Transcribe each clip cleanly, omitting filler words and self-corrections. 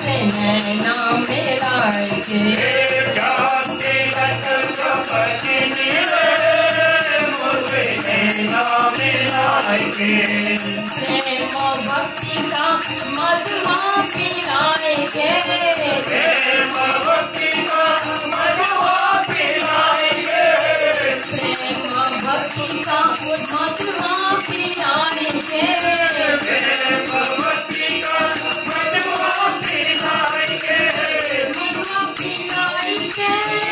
मोसे नैना मिलाए के जाते लग कपटी नीले मोसे नैना मिलाए के प्रेम भक्ति का मधुआ पिलाए के प्रेम भक्ति का मधुआ पिलाए के प्रेम भक्ति का मधुआ पिलाए के प्रेम भक्ति का मधुआ पिलाए के मधुआ पिलाए के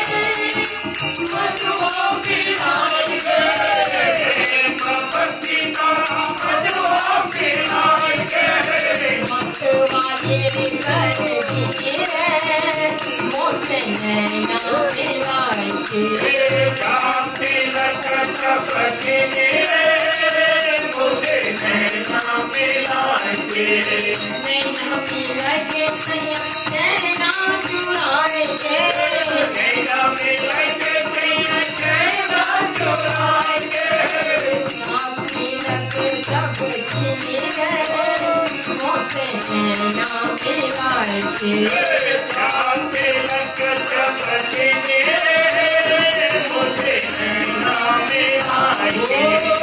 मधुआ पिलाए के प्रेम भक्ति का मधुआ पिलाए के मतवाले कर दिए मोसे नैना मिलाए के जाते लग कपटी नीले मोसे नैना मिलाए के नैना मिलाए के नैना चुराए के नैना मिलाए के नैना चुराए के तिलक सब खिले मोसे नैना मिलाए के जाते लग कपटी नीले मोसे नैना मिलाए के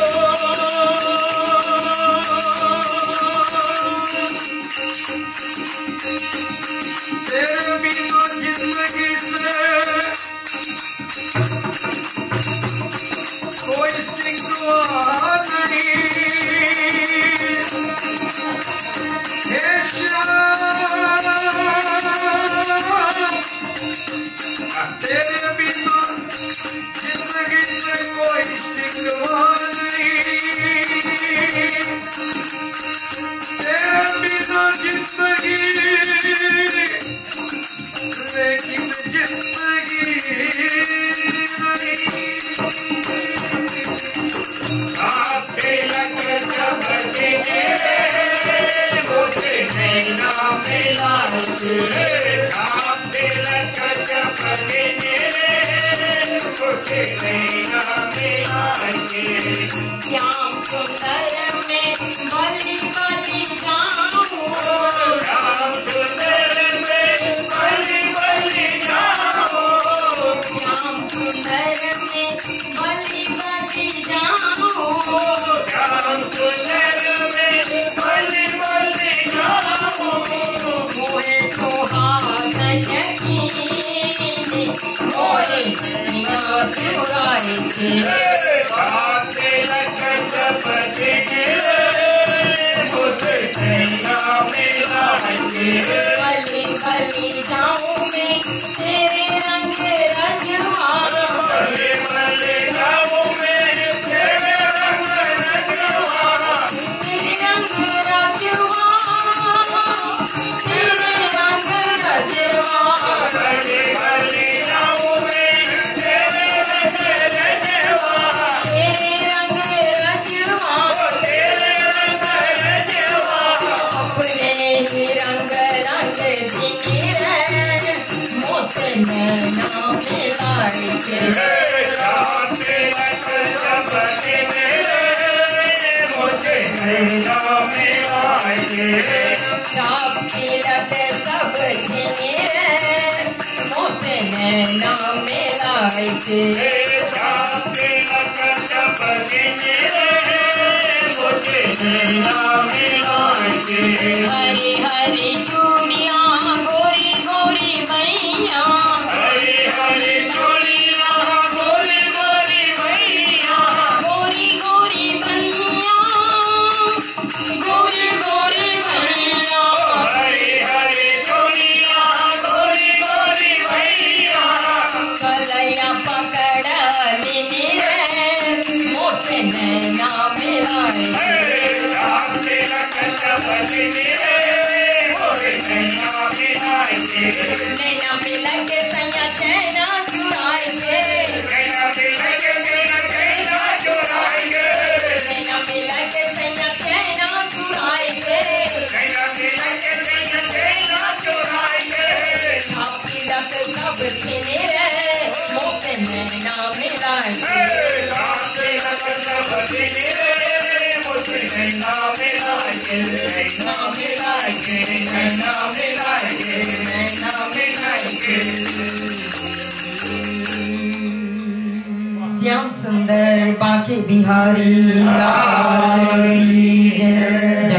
तेरे बिना जिंदगी से कोई सिकवा नहीं हे श्याम तेरे बिना जिंदगी से कोई सिकवा नहीं तेरे बिना जिंदगी लेकिन जिंदगी आपसे लग कपटी नीले मोसे नैना मिलाए के आपसे लग कपटी नीले मोसे नैना मिलाए के श्याम सुंदर में बलि बलि जाऊं राम सुंदर में बलि बलि जाओ श्याम सुंदर में बलि बलि जाऊं राम सुंदर में बलि बलि जाओ मोहे सुहागन की मोहे नैना चुराए के जाते लग कपटी नीले मोसे नैना मिलाए के बलि बलि जाऊं मैं तेरे रंग रजवा बलि बलि जाओ मैं तेरे रंग रजवा तेरे रंग रजवा तेरे रंग रजवा बलि बलि जाओ मैं तेरे रंग रजवा तेरे रंग रजवा तेरे रंग रजवा अपने ही रंग रंग दिए मोसे नैना मिलाए के जाते लग कपटी नीले मोसे नैना मिलाए के सब तिलक सब खिले मोसे नैना मिलाए के जाते लग कपटी नीले मोसे नैना मिलाए के हरी हरी चूड़ियां गोरी गोरी मैया हरी हरी चूड़ियां गोरी गोरी मैया गोरी गोरी मैया गोरी गोरी मैया हरी हरी चूड़ियां गोरी गोरी मैया कलैया पकड़ ली मोसे नैना मिलाए जाते लग कपटी नीले मोसे नैना मिलाए के नैना मिला के सैया चैना चुराए के नैना मिलाए के नैना चुराए के नैना मिला के सैया चैना चुराए के नैना मिलाए के नैना चुराए के सब तिलक सब खिले मोसे नैना मिलाए के जाते लग कपटी नीले मोसे नैना मिला के, नैना मिला के, नैना मिला के, नैना मिला के। श्याम सुंदर बांके बिहारी लाल की जय।